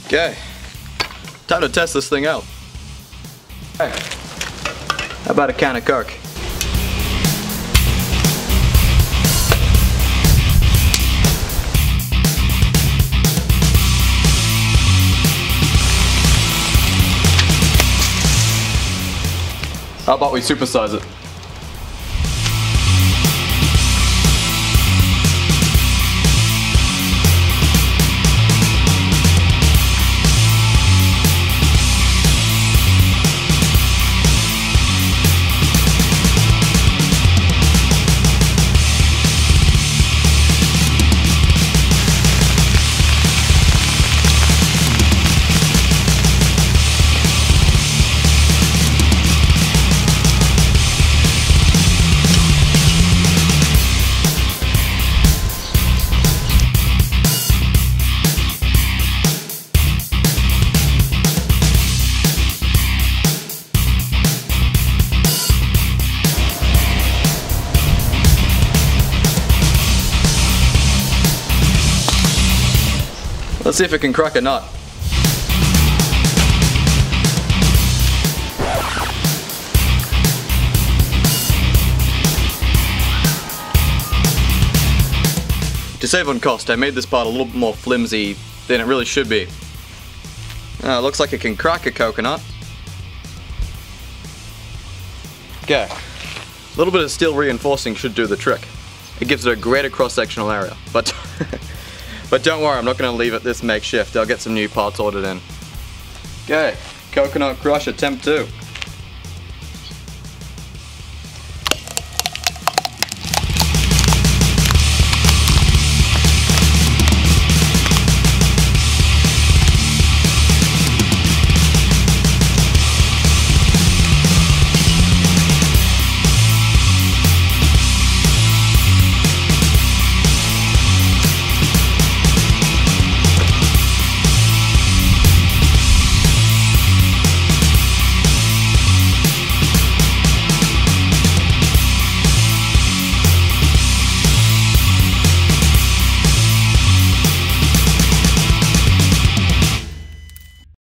Okay, time to test this thing out. Hey, how about a can of Coke? How about we supersize it? Let's see if it can crack a nut. To save on cost, I made this part a little bit more flimsy than it really should be. It looks like it can crack a coconut. Okay, a little bit of steel reinforcing should do the trick. It gives it a greater cross-sectional area, but but don't worry, I'm not going to leave it this makeshift. I'll get some new parts ordered in. Okay, coconut crush attempt 2.